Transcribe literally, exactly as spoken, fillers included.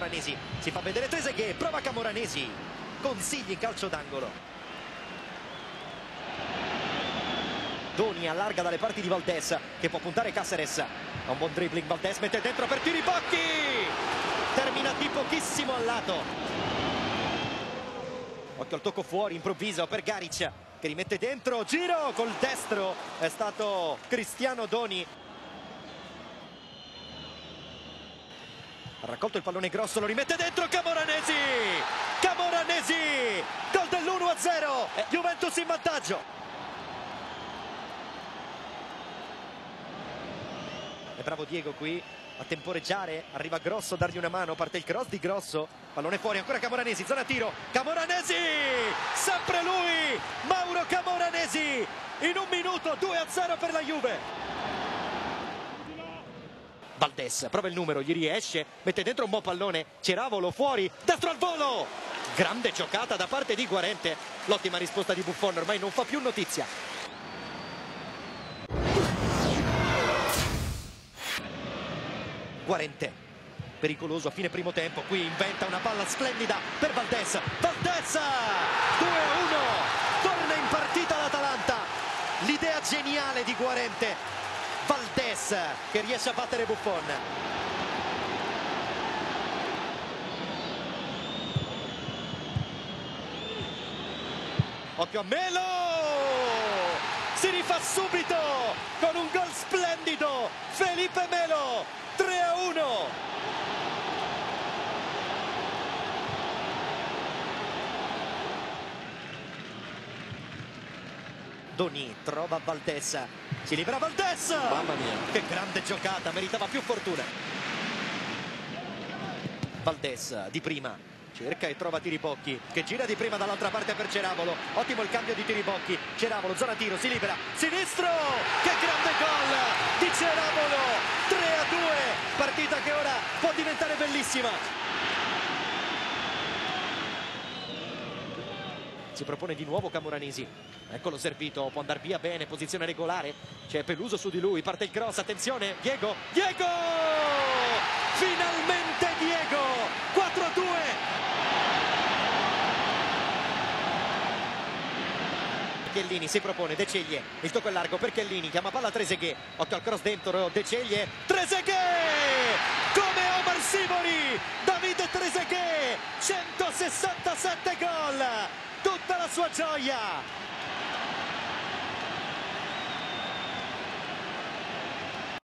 Camoranesi, si fa vedere Trezeguet, prova Camoranesi, consigli in calcio d'angolo. Doni allarga dalle parti di Valdés, che può puntare Cáceres, ha un buon dribbling, Valdés mette dentro per Tiribocchi, termina di pochissimo al lato. Occhio al tocco fuori improvviso per Garic, che rimette dentro, giro col destro, è stato Cristiano Doni. Ha raccolto il pallone grosso, lo rimette dentro Camoranesi, Camoranesi, gol dell'uno a zero, Juventus in vantaggio. È bravo Diego qui a temporeggiare, arriva Grosso a dargli una mano, parte il cross di Grosso, pallone fuori, ancora Camoranesi, zona tiro, Camoranesi, sempre lui, Mauro Camoranesi, in un minuto, due a zero per la Juve. Valdés prova il numero, gli riesce, mette dentro un buon pallone, Ceravolo fuori, destro al volo, grande giocata da parte di Guarente, l'ottima risposta di Buffon, ormai non fa più notizia. Guarente, pericoloso a fine primo tempo, qui inventa una palla splendida per Valdés, Valdés, due a uno, torna in partita l'Atalanta, l'idea geniale di Guarente, Valdés che riesce a battere Buffon. Occhio a Melo, si rifà subito con un gol splendido, Felipe Melo, tre a uno. Doni trova Valdés, si libera Valdés, mamma mia, che grande giocata, meritava più fortuna. Valdés di prima cerca e trova Tiribocchi, che gira di prima dall'altra parte per Ceravolo, ottimo il cambio di Tiribocchi, Ceravolo zona tiro, si libera, sinistro, che grande gol di Ceravolo, tre a due, partita che ora può diventare bellissima. Si propone di nuovo Camoranesi, eccolo servito, può andare via bene, posizione regolare, c'è Peluso su di lui, parte il cross, attenzione, Diego, Diego, finalmente Diego, quattro a due. Chiellini si propone, De Ceglie, il tocco è largo per Chiellini, chiama palla Trezeguet, occhio al cross dentro, De Ceglie, Trezeguet, come Omar Sivori, Davide Trezeguet, centosessantasette gol, tutta la sua gioia.